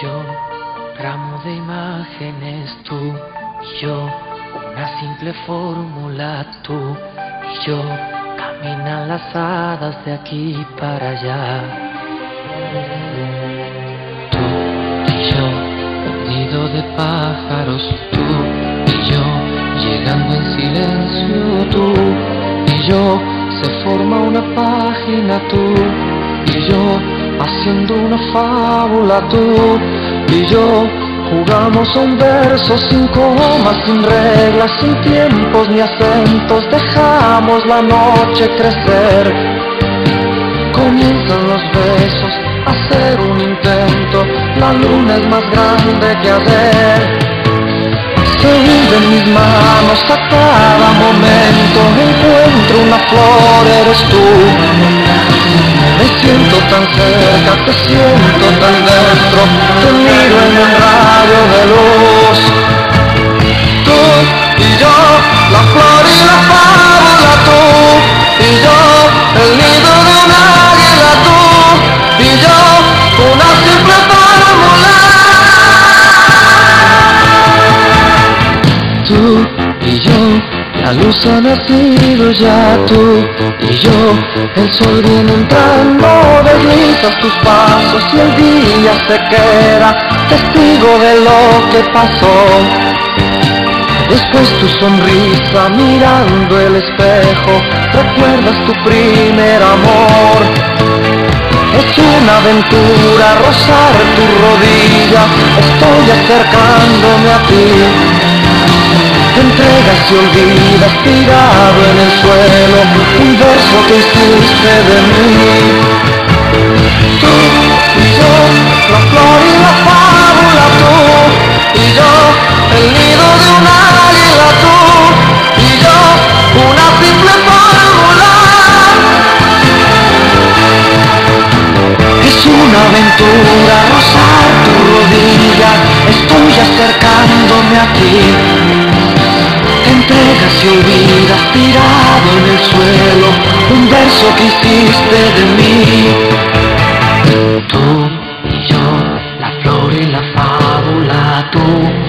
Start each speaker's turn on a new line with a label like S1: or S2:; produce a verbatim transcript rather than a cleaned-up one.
S1: yo, ramo de imágenes tú y yo, una simple fórmula tú y yo, caminan las hadas de aquí para allá. Tú y yo, un nido de pájaros tú y yo, llegando en silencio tú y yo, se forma una página tú y yo, haciendo una fábula tú y yo, jugamos a un verso sin comas, sin reglas, sin tiempos ni acentos, dejamos la noche crecer. Comienzan los besos, a hacer un intento, la luna es más grande que ayer. Se hunden mis manos a cada momento, encuentro una flor, eres tú. Me siento tan cerca, te siento tan dentro, te miro en un rayo de luz. Tú y yo, la flor y la fábula, tú y yo, el nido de un águila, tú y yo, una simple fórmula. Tú y yo, la luz ha nacido ya, tú y yo, el sol viene entrando, deslizas tus pasos y el día se queda testigo de lo que pasó. Después tu sonrisa mirando el espejo, recuerdas tu primer amor. Es una aventura rozar tu rodilla, estoy acercándome a ti. Te entregas y olvidas tirado en el suelo un verso que hiciste de mí. Tú y yo, la flor y la fábula, tú y yo, el nido de un águila, tú y yo, una simple fórmula. Es una aventura rozar tu rodilla, estoy acercándome a ti. Te entregas y olvidas tirado en el suelo un verso que hiciste de mí. Tú y yo, la flor y la fábula, tú